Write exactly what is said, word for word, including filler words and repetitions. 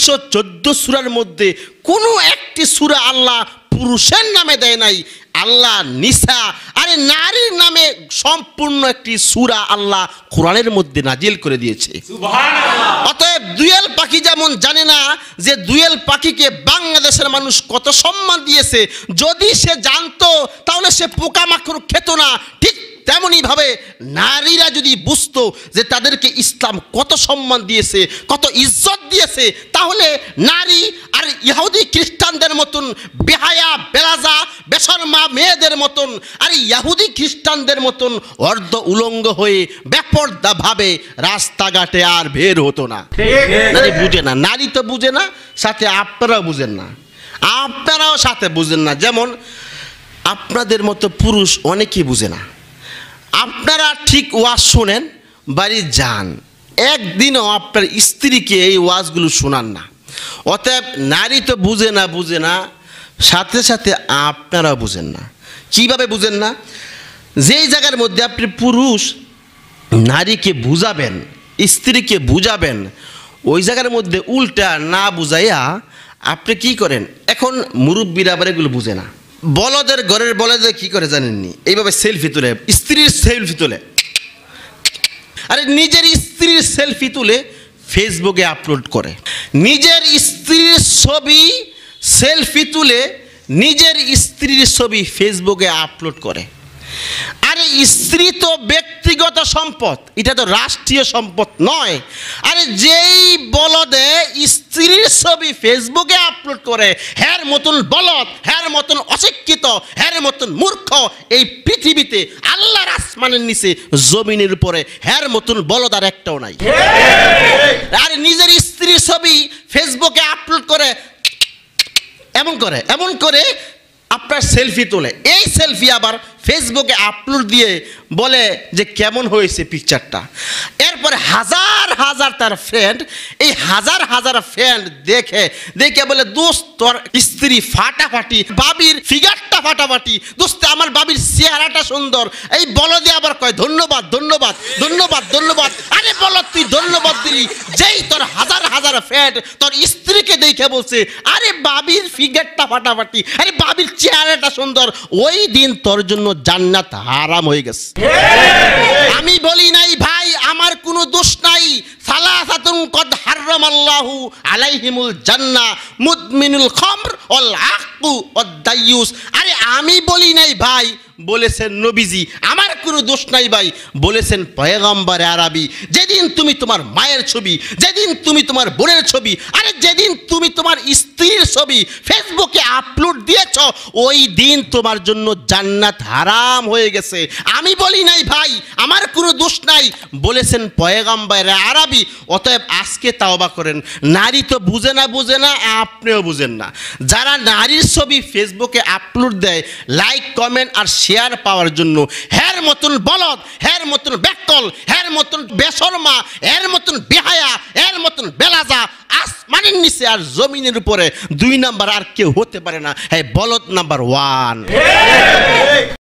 একশো চোদ্দ সূরার মধ্যে কোনো একটি সূরা আল্লাহ পুরুষের নামে দেয় নাই, আল্লাহ নিসা আরে নারীর নামে সম্পূর্ণ একটি সূরা আল্লাহ কোরআনের মধ্যে নাজিল করে দিয়েছে। সুবহানাল্লাহ। অতএব দুয়েল পাখি যেমন জানে না যে দুয়েল পাখিকে বাংলাদেশের মানুষ কত সম্মান দিয়েছে, যদি সে জানতো তাহলে সে পোকামাকড় খেত না। ঠিক তেমনি ভাবে নারীরা যদি বুঝতো যে তাদেরকে ইসলাম কত সম্মান দিয়েছে, কত ইজ্জত দিয়েছে, তাহলে নারী আর ইহুদি খ্রিস্টানদের মতন বেহায়া বেলাজা বেশরমা মেয়েদের মতন আর ইহুদি খ্রিস্টানদের মতন অর্ধ উলঙ্গ হয়ে বেপরদা ভাবে রাস্তাঘাটে আর বের হতো না। নারী বুঝে না, নারী তো বুঝে না, সাথে আপনারাও বুঝেন না, আপনারাও সাথে বুঝেন না। যেমন আপনাদের মতো পুরুষ অনেকেই বুঝে না। আপনারা ঠিক ওয়াজ শোনেন, বাড়ি যান, একদিনও আপনার স্ত্রীকে এই ওয়াজগুলো শোনান না। অতএব নারী তো বুঝে না বুঝে না সাথে সাথে আপনারাও বুঝেন না। কিভাবে বুঝেন না? যেই জায়গার মধ্যে আপনি পুরুষ নারীকে বুঝাবেন, স্ত্রীকে বুঝাবেন, ওই জায়গার মধ্যে উল্টা না বুঝাইয়া আপনি কি করেন? এখন মুরব্বীরা আবার এগুলো বুঝে না। বলদের ঘরের বলদের কি করে জানেননি? এইভাবে সেলফি তুলে, স্ত্রীর সেলফি তুলে, আরে নিজের স্ত্রীর সেলফি তুলে ফেসবুকে আপলোড করে, নিজের স্ত্রীর ছবি সেলফি তুলে নিজের স্ত্রীর ছবি ফেসবুকে আপলোড করে। আরে স্ত্রী তো ব্যক্তিগত সম্পদ, এটা তো রাষ্ট্রীয় সম্পদ নয়। আরে যেই বলদে স্ত্রীর ছবি ফেসবুকে আপলোড করে, হ্যার মতন বলদ, হ্যার মতন অশিক্ষিত, হ্যার মতন মূর্খ এই পৃথিবীতে আল্লাহর আসমানের নিচে জমিনের উপরে হ্যার মতন বলদ আর একটাও নাই। আর নিজের স্ত্রীর ছবি ফেসবুকে আপলোড করে, এমন করে এমন করে আপনার সেলফি তোলে, এই সেলফি আবার ফেসবুকে আপলোড দিয়ে বলে যে কেমন হয়েছে পিকচারটা। এরপরে হাজার হাজার তার ফ্রেন্ড, এই হাজার হাজার ফ্রেন্ড দেখে দেখে বলে দোস্ত তোর স্ত্রী ফাটাফাটি, বাবির ফিগারটা ফাটাফাটি, দোস্ত আমার বাবির চেহারাটা সুন্দর। এই বলো দিয়ে আবার কয় ধন্যবাদ ধন্যবাদ ধন্যবাদ ধন্যবাদ। আরে বলো তুই ধন্যবাদ দিলি, যেই তোর হাজার হাজার ফ্রেন্ড তোর স্ত্রীকে দেখে বলছে আরে বাবির ফিগারটা ফাটাফাটি, আরে বাবির চেহারাটা সুন্দর, ওই দিন তোর জন্য জান্নাত হারাম হয়ে গেছে। আমি বলি নাই ভাই আমার কোনো দোষ নাই, সালাসাতুন কদ হারামাল্লাহু আলাইহিমুল জান্নাহ মুদমিনুল খামর ওয়াল আকু ওয়াদ দায়ুস। আরে আমি বলি নাই ভাই, বলেছেন নবীজি। আমার কোনো দোষ নাই ভাই, বলেছেন পয়গম্বর আরবি। যেদিন তুমি তোমার মায়ের ছবি, যেদিন তুমি তোমার বোনের ছবি, আরে যেদিন তুমি তোমার স্ত্রীর ছবি ফেসবুকে আপলোড দিয়েছ, ওই দিন তোমার জন্য জান্নাত হারাম হয়ে গেছে। আমি বলি নাই ভাই, আমার কোনো দোষ নাই, বলেছেন পয়গম্বর আরবি। অতএব আজকে তাওবা করেন। নারী তো বুঝে না বুঝে না, আপনিও বুঝেন না। যারা নারীর ছবি ফেসবুকে আপলোড দেয় লাইক কমেন্ট আর শেয়ার পাওয়ার জন্য, হ্যার মতন বলদ, হ্যার মতন ব্যাকল, হ্যার মতন বেশরমা, এর মতন বেহায়া, এর মতন বেলাজা আসমানের নিচে আর জমিনের উপরে দুই নাম্বার আর কেউ হতে পারে না। হ্যাঁ, বলদ নাম্বার ওয়ান।